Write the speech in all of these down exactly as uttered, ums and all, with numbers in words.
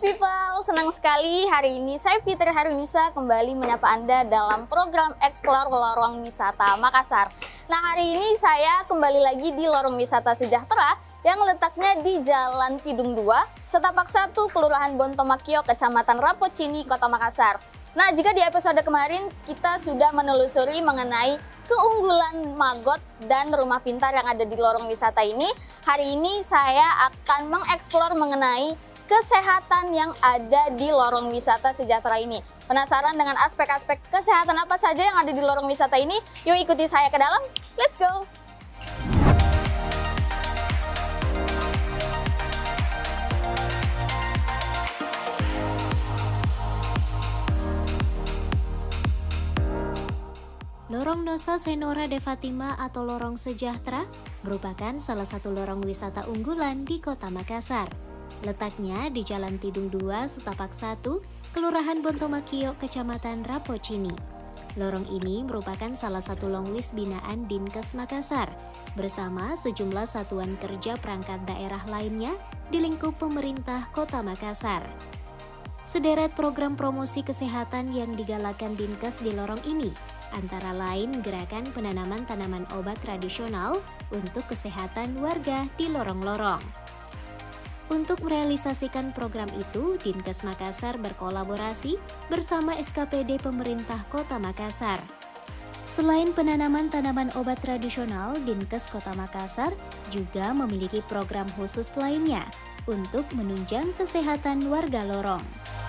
People, senang sekali hari ini saya Fitri Harunisa kembali menyapa Anda dalam program Explore Lorong Wisata Makassar. Nah, hari ini saya kembali lagi di Lorong Wisata Sejahtera yang letaknya di Jalan Tidung dua, Setapak satu, Kelurahan Bontomakio, Kecamatan Rapocini, Kota Makassar. Nah, jika di episode kemarin kita sudah menelusuri mengenai keunggulan Magot dan rumah pintar yang ada di lorong wisata ini, hari ini saya akan mengeksplor mengenai kesehatan yang ada di lorong wisata sejahtera ini. Penasaran dengan aspek-aspek kesehatan apa saja yang ada di lorong wisata ini? Yuk ikuti saya ke dalam, let's go! Lorong Nosa Senora de Fatima atau Lorong Sejahtera merupakan salah satu lorong wisata unggulan di Kota Makassar. Letaknya di Jalan Tidung dua, Setapak satu, Kelurahan Bontomakio, Kecamatan Rapocini. Lorong ini merupakan salah satu longlist binaan Dinkes Makassar bersama sejumlah satuan kerja perangkat daerah lainnya di lingkup pemerintah Kota Makassar. Sederet program promosi kesehatan yang digalakan Dinkes di lorong ini antara lain gerakan penanaman tanaman obat tradisional untuk kesehatan warga di lorong-lorong. Untuk merealisasikan program itu, Dinkes Makassar berkolaborasi bersama S K P D pemerintah Kota Makassar. Selain penanaman tanaman obat tradisional, Dinkes Kota Makassar juga memiliki program khusus lainnya untuk menunjang kesehatan warga lorong.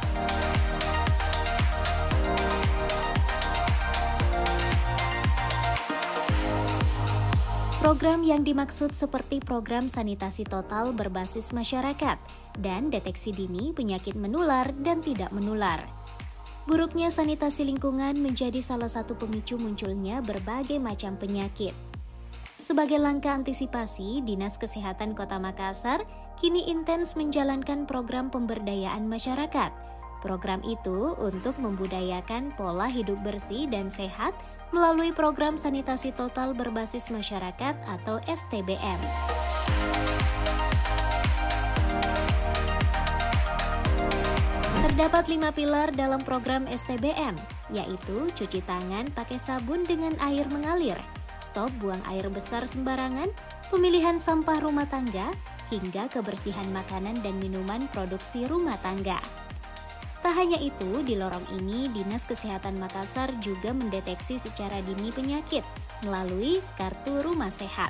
Program yang dimaksud seperti program sanitasi total berbasis masyarakat dan deteksi dini penyakit menular dan tidak menular. Buruknya sanitasi lingkungan menjadi salah satu pemicu munculnya berbagai macam penyakit. Sebagai langkah antisipasi, Dinas Kesehatan Kota Makassar kini intens menjalankan program pemberdayaan masyarakat. Program itu untuk membudayakan pola hidup bersih dan sehat melalui program sanitasi total berbasis masyarakat atau S T B M. Terdapat lima pilar dalam program S T B M, yaitu cuci tangan pakai sabun dengan air mengalir, stop buang air besar sembarangan, pemilihan sampah rumah tangga, hingga kebersihan makanan dan minuman produksi rumah tangga. Tak hanya itu, di lorong ini Dinas Kesehatan Makassar juga mendeteksi secara dini penyakit melalui Kartu Rumah Sehat.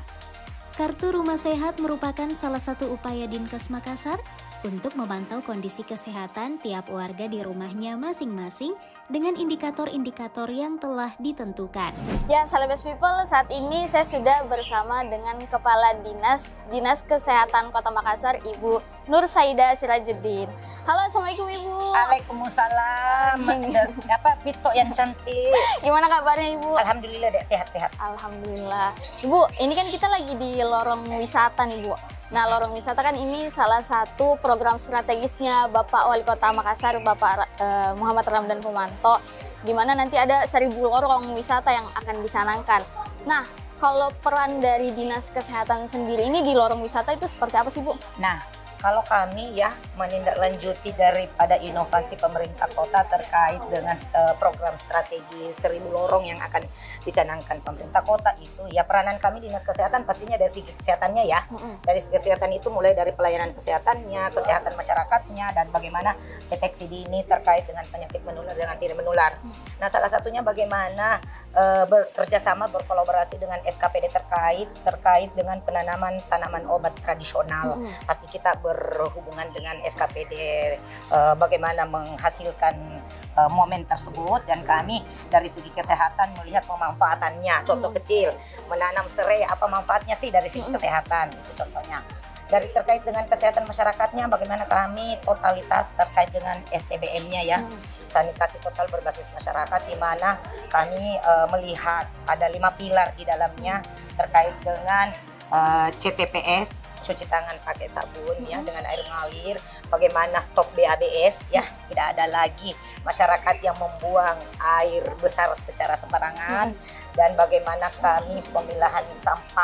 Kartu Rumah Sehat merupakan salah satu upaya Dinkes Makassar untuk memantau kondisi kesehatan tiap warga di rumahnya masing-masing dengan indikator-indikator yang telah ditentukan. Ya, Salabes People, saat ini saya sudah bersama dengan Kepala Dinas Dinas Kesehatan Kota Makassar, Ibu Nur Saida Sirajuddin. Halo, Assalamualaikum Ibu. Waalaikumsalam. Apa Pito yang cantik. Gimana kabarnya Ibu? Alhamdulillah dek, sehat-sehat. Alhamdulillah. Ibu, ini kan kita lagi di lorong wisata nih Bu. Nah, lorong wisata kan ini salah satu program strategisnya Bapak Wali Kota Makassar, Bapak eh, Muhammad Ramdan Pomanto, di mana nanti ada seribu lorong wisata yang akan dicanangkan. Nah, kalau peran dari Dinas Kesehatan sendiri ini di lorong wisata itu seperti apa sih Bu? Nah, kalau kami ya menindaklanjuti daripada inovasi pemerintah kota terkait dengan uh, program strategi seribu lorong yang akan dicanangkan pemerintah kota itu, ya peranan kami Dinas Kesehatan pastinya dari segi kesehatannya ya. Mm-hmm. Dari segi kesehatan itu mulai dari pelayanan kesehatannya, kesehatan masyarakatnya, dan bagaimana deteksi dini terkait dengan penyakit menular dengan tidak menular. Mm-hmm. Nah, salah satunya bagaimana uh, bekerja sama berkolaborasi dengan S K P D terkait terkait dengan penanaman tanaman obat tradisional. Mm-hmm. Pasti kita berhubungan dengan S K P D uh, bagaimana menghasilkan uh, momen tersebut, dan kami dari segi kesehatan melihat pemanfaatannya. Contoh hmm. kecil, menanam serai, apa manfaatnya sih dari segi hmm. kesehatan, itu contohnya. Dari terkait dengan kesehatan masyarakatnya, bagaimana kami totalitas terkait dengan S T B M-nya ya, hmm. sanitasi total berbasis masyarakat, di mana kami uh, melihat ada lima pilar di dalamnya terkait dengan uh, C T P S, cuci tangan pakai sabun ya dengan air mengalir, bagaimana stop B A B S ya, tidak ada lagi masyarakat yang membuang air besar secara sembarangan, dan bagaimana kami pemilahan sampah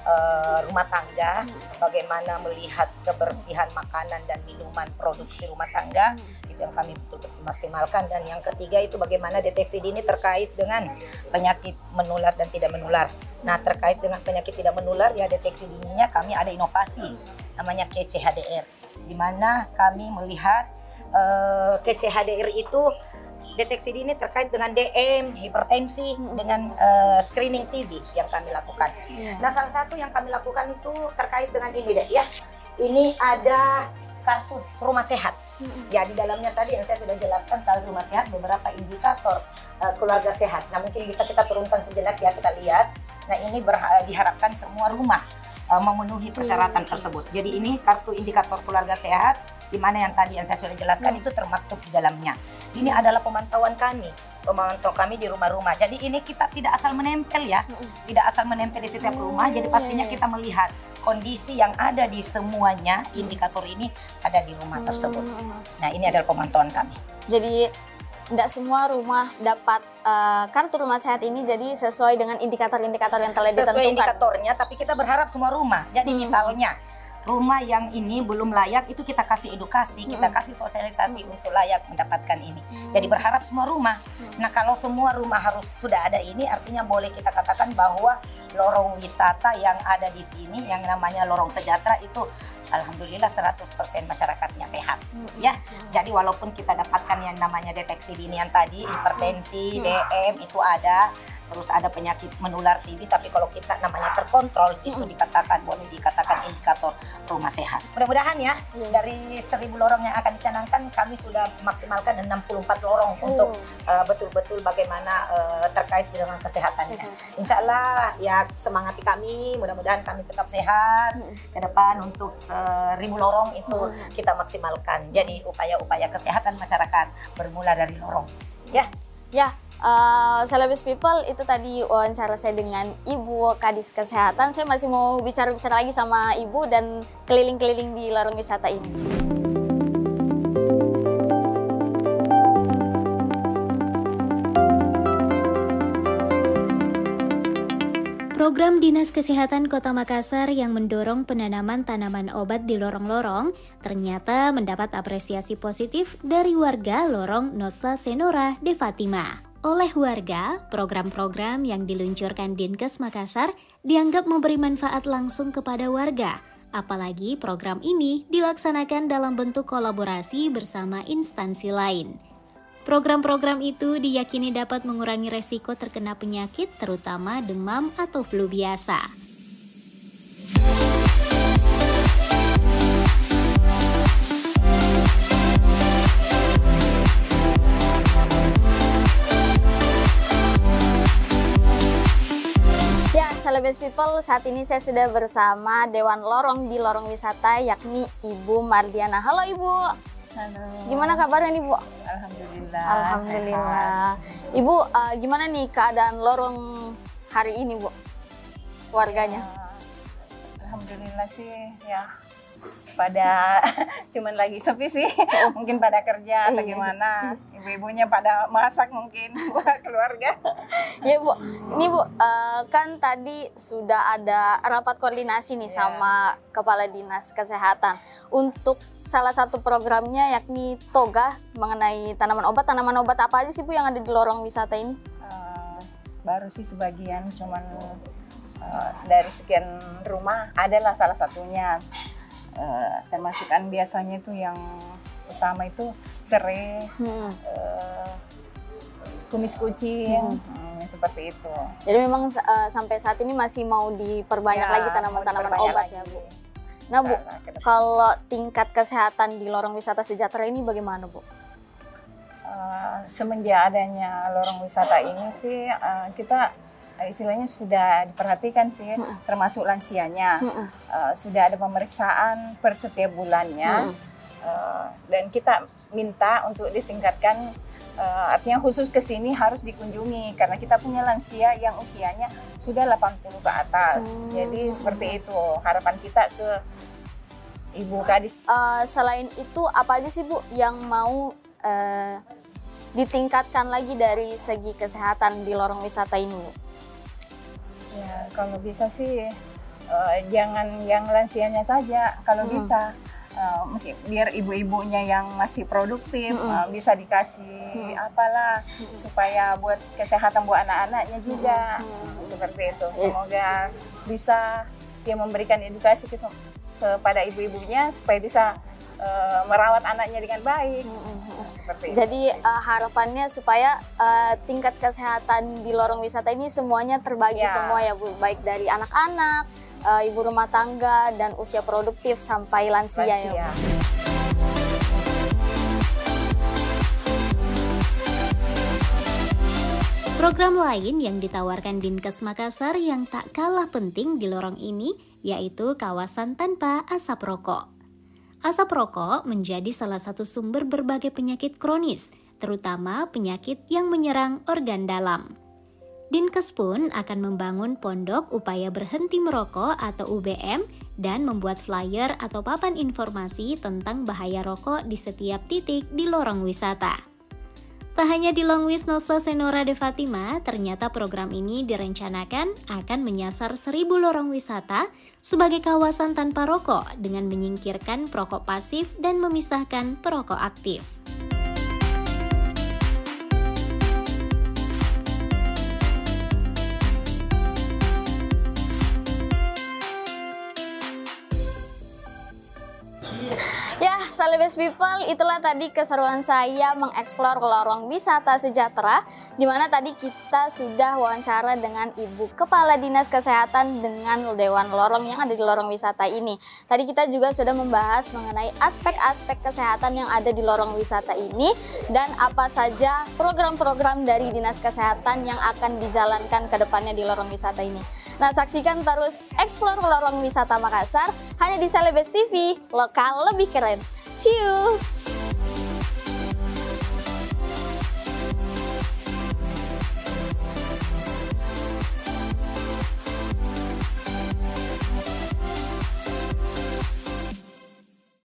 uh, rumah tangga, bagaimana melihat kebersihan makanan dan minuman produksi rumah tangga, itu yang kami betul-betul maksimalkan. Dan yang ketiga itu bagaimana deteksi dini terkait dengan penyakit menular dan tidak menular. Nah, terkait dengan penyakit tidak menular, ya deteksi dininya kami ada inovasi namanya K C H D R, di mana kami melihat uh, K C H D R itu deteksi dini terkait dengan D M, hipertensi, hmm. dengan uh, screening T B yang kami lakukan. Yeah. Nah, salah satu yang kami lakukan itu terkait dengan ini deh ya. Ini ada kartu rumah sehat. Hmm. Ya, di dalamnya tadi yang saya sudah jelaskan kartu rumah sehat beberapa indikator uh, keluarga sehat. Nah, mungkin bisa kita turunkan sejenak ya, kita lihat. Nah, ini diharapkan semua rumah uh, memenuhi persyaratan tersebut. Jadi ini kartu indikator keluarga sehat, di mana yang tadi yang saya sudah jelaskan hmm. itu termaktub di dalamnya. Ini adalah pemantauan kami, pemantau kami di rumah-rumah. Jadi ini kita tidak asal menempel ya, hmm. tidak asal menempel di setiap rumah. Jadi pastinya kita melihat kondisi yang ada di semuanya, indikator ini ada di rumah tersebut. Nah, ini adalah pemantauan kami. Jadi tidak semua rumah dapat uh, kartu rumah sehat ini, jadi sesuai dengan indikator-indikator yang telah ditentukan. Sesuai indikatornya, tapi kita berharap semua rumah. Jadi hmm. misalnya rumah yang ini belum layak, itu kita kasih edukasi, hmm. kita kasih sosialisasi hmm. untuk layak mendapatkan ini. Hmm. Jadi berharap semua rumah. Hmm. Nah, kalau semua rumah harus sudah ada ini, artinya boleh kita katakan bahwa lorong wisata yang ada di sini, yang namanya Lorong Sejahtera itu alhamdulillah seratus persen masyarakatnya sehat, hmm. ya. Jadi walaupun kita dapatkan yang namanya deteksi dini yang tadi, hipertensi, hmm. D M itu ada, terus ada penyakit menular T B, tapi kalau kita namanya terkontrol, hmm. itu dikatakan, boleh dikatakan indikator rumah sehat. Mudah-mudahan ya, hmm. dari seribu lorong yang akan dicanangkan, kami sudah maksimalkan enam puluh empat lorong hmm. untuk betul-betul uh, bagaimana uh, terkait dengan kesehatannya. Hmm. Insya Allah ya, semangati kami, mudah-mudahan kami tetap sehat hmm. ke depan untuk seribu lorong itu hmm. kita maksimalkan. Jadi upaya-upaya kesehatan masyarakat bermula dari lorong. Ya, ya. Uh, Selebes People, itu tadi wawancara saya dengan Ibu Kadis Kesehatan. Saya masih mau bicara-bicara lagi sama Ibu dan keliling-keliling di lorong wisata ini. Program Dinas Kesehatan Kota Makassar yang mendorong penanaman tanaman obat di lorong-lorong ternyata mendapat apresiasi positif dari warga lorong Nosa Senora de Fatima. Oleh warga, program-program yang diluncurkan Dinkes Makassar dianggap memberi manfaat langsung kepada warga. Apalagi program ini dilaksanakan dalam bentuk kolaborasi bersama instansi lain. Program-program itu diyakini dapat mengurangi resiko terkena penyakit, terutama demam atau flu biasa. Ya, Selebes People, saat ini saya sudah bersama Dewan Lorong di Lorong Wisata, yakni Ibu Mardiana. Halo Ibu. Halo. Gimana kabarnya nih, Bu? Alhamdulillah. Alhamdulillah. Sehat. Ibu, uh, gimana nih keadaan lorong hari ini, Bu? Warganya? Ya, alhamdulillah sih, ya. Pada cuman lagi sepi sih. Mungkin pada kerja atau gimana. Ibu-ibunya pada masak mungkin buat keluarga. Ya, Bu. Ini, Bu, uh, kan tadi sudah ada rapat koordinasi nih ya. sama Kepala Dinas Kesehatan untuk salah satu programnya, yakni Toga, mengenai tanaman obat. Tanaman obat apa aja sih, Bu, yang ada di lorong wisata ini? Uh, baru sih sebagian, cuman uh, dari sekian rumah adalah salah satunya. Uh, termasukkan biasanya itu yang utama itu serai, hmm. uh, kumis kucing, hmm. Hmm, seperti itu. Jadi memang uh, sampai saat ini masih mau diperbanyak ya, lagi tanaman-tanaman obat lagi. Ya, Bu. Nah, Bu, kalau tingkat kesehatan di lorong wisata Sejahtera ini bagaimana, Bu? Uh, semenjak adanya lorong wisata ini sih uh, kita istilahnya sudah diperhatikan sih, hmm. termasuk lansianya. Hmm. Uh, sudah ada pemeriksaan per setiap bulannya, hmm. uh, dan kita minta untuk ditingkatkan, uh, artinya khusus ke sini harus dikunjungi karena kita punya lansia yang usianya sudah delapan puluh ke atas. Hmm. Jadi seperti itu harapan kita ke Ibu Kadis. Uh, selain itu apa aja sih, Bu, yang mau uh, ditingkatkan lagi dari segi kesehatan di lorong wisata ini, Bu? Ya, kalau bisa sih uh, jangan yang lansianya saja kalau Hmm. bisa. Uh, mesti biar ibu-ibunya yang masih produktif Mm-mm. uh, bisa dikasih apalah supaya buat kesehatan buat anak-anaknya juga. Seperti itu. Semoga bisa dia memberikan edukasi ke, kepada ibu-ibunya supaya bisa uh, merawat anaknya dengan baik. Seperti itu. Jadi uh, harapannya supaya uh, tingkat kesehatan di lorong wisata ini semuanya terbagi Ya. semua ya Bu, baik dari anak-anak, uh, ibu rumah tangga, dan usia produktif sampai lansia, ya Bu. Lansia. Program lain yang ditawarkan Dinkes Makassar yang tak kalah penting di lorong ini yaitu kawasan tanpa asap rokok. Asap rokok menjadi salah satu sumber berbagai penyakit kronis, terutama penyakit yang menyerang organ dalam. Dinkes pun akan membangun pondok upaya berhenti merokok atau U B M dan membuat flyer atau papan informasi tentang bahaya rokok di setiap titik di lorong wisata. Tak hanya di Lorong Nosa Senora de Fatima, ternyata program ini direncanakan akan menyasar seribu lorong wisata sebagai kawasan tanpa rokok dengan menyingkirkan perokok pasif dan memisahkan perokok aktif. Ya, Salibes People, itulah tadi keseruan saya mengeksplor lorong wisata sejahtera, di mana tadi kita sudah wawancara dengan Ibu Kepala Dinas Kesehatan dengan Dewan Lorong yang ada di lorong wisata ini. Tadi kita juga sudah membahas mengenai aspek-aspek kesehatan yang ada di lorong wisata ini dan apa saja program-program dari Dinas Kesehatan yang akan dijalankan ke depannya di lorong wisata ini. Nah, saksikan terus Explore Lorong Wisata Makassar hanya di Salibes T V, lokal lebih keren. See you!